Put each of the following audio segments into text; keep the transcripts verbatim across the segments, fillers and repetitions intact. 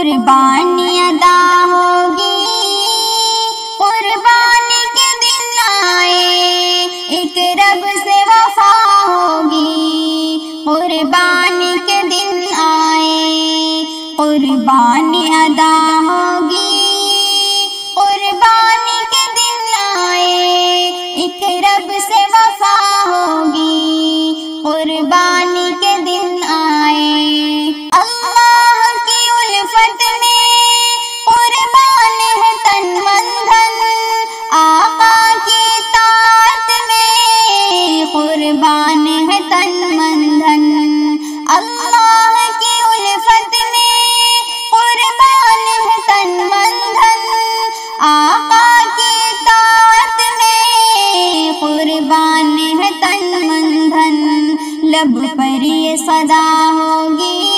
قربانی ادا ہوگی، قربانی کے دن آئے، ایک رب سے وفا ہوگی، قربانی کے دن آئے، قربانی ادا ہوگی، قربانی کے دن آئے، ایک رب سے وفا ہوگی، قربانی کے دن آئے۔ اللہ کی الفت میں قربان ہے تن من دھن، آقا کی اطاعت میں قربان ہے تن من دھن، اللہ کی الفت میں قربان ہے تن من دھن، آقا کی اطاعت میں قربان ہے تن من دھن۔ لب پر یہ صدا ہوگی،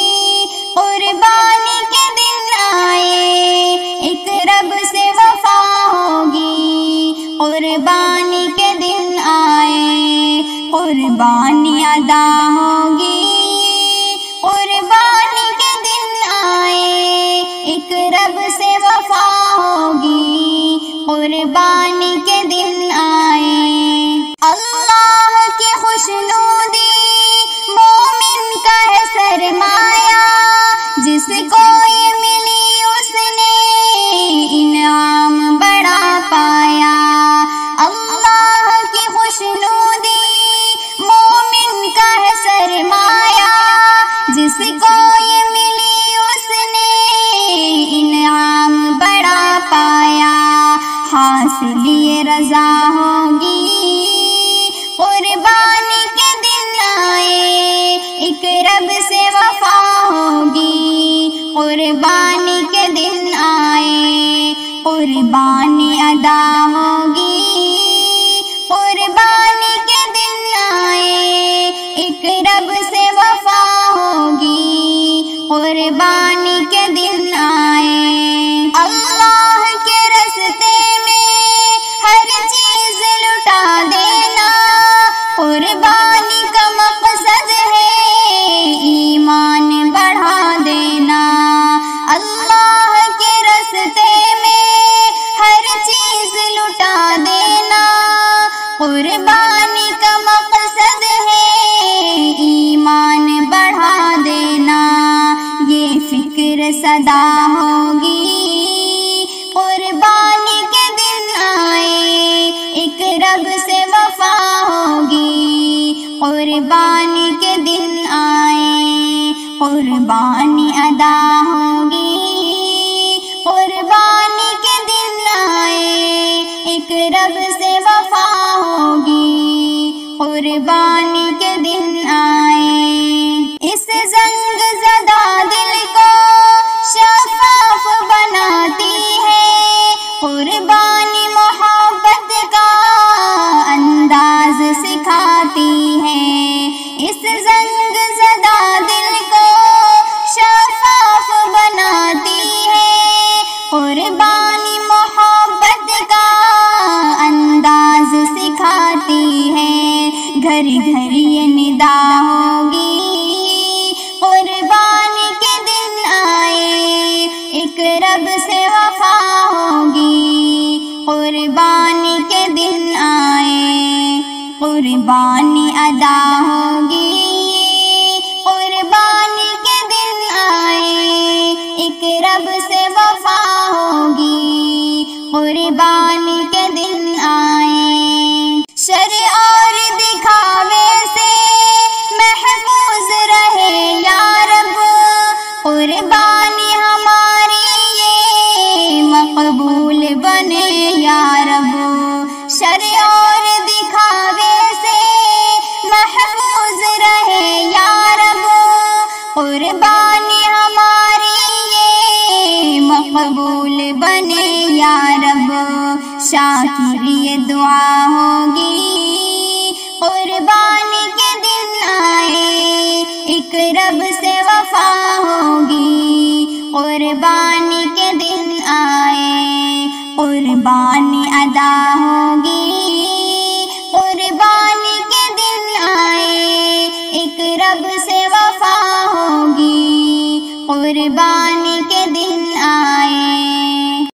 قربانی کے دن آئے، ایک رب سے وفا ہوگی، قربانی کے دن آئے، قربانی ادا ہوگی، قربانی کے دن آئے، ایک رب سے وفا ہوگی، قربانی کے دن آئے۔ اللہ کی خوشنودی مومن کا ہے سرمایہ، جس کو یہ ملی اس نے انعام بڑا پایا۔ اللہ کی خوشنودی مومن کا ہے سرمایہ، جس کو یہ ملی اس نے انعام بڑا پایا۔ حاصل یہ رضا ہوگی، قربانی کے دن آئے، ایک رب سے وفا ہوگی، قربانی کے دن آئے، قربانی ادا ہوگی، قربانی کے دن آئے، ایک رب سے وفا ہوگی، قربانی کے دن آئے۔ اللہ کے راستے میں ہر چیز لٹا دینا، قربانی کا مقصد ہے ایمان بڑھا دینا۔ اللہ کے راستے میں ہر چیز لٹا دینا، قربانی کا مقصد ہے ایمان بڑھا دینا۔ یہ فکر صدا ہوگی، قربانی کے دن آئے، ایک رب سے وفا ہوگی، قربانی کے دن آئے، قربانی ادا ہوگی، قربانی کے دن آئے، ایک رب سے وفا ہوگی، قربانی کے دن آئے۔ اس زنگ زدہ دل کو شفاف بناتی ہے، قربانی محبت کا انداز سکھاتی ہے۔ اس زنگ زدہ دل کو شفاف بناتی ہے، قربانی محبت کا انداز سکھاتی ہے۔ گھر گھر یہ ندا ہوگی، قربانی کے دن آئے، ایک رب سے وفا ہوگی، قربانی کے دن آئے، قربانی ادا ہوگی، قربانی کے دن آئے، ایک رب سے وفا ہوگی، قربانی کے دن آئے۔ شر اور دکھاوے سے محفوظ رہے یا رب، قربانی ہماری یہ مقبول بنے یا رب۔ شر اور دکھاوے سے محفوظ رہے یا رب، قربانی ہماری یہ مقبول بنے یا رب۔ شاکر یہ دعا ہوگی، قربانی کے دن آئے، ایک رب سے وفا ہوگی، قربانی کے دن آئے، قربانی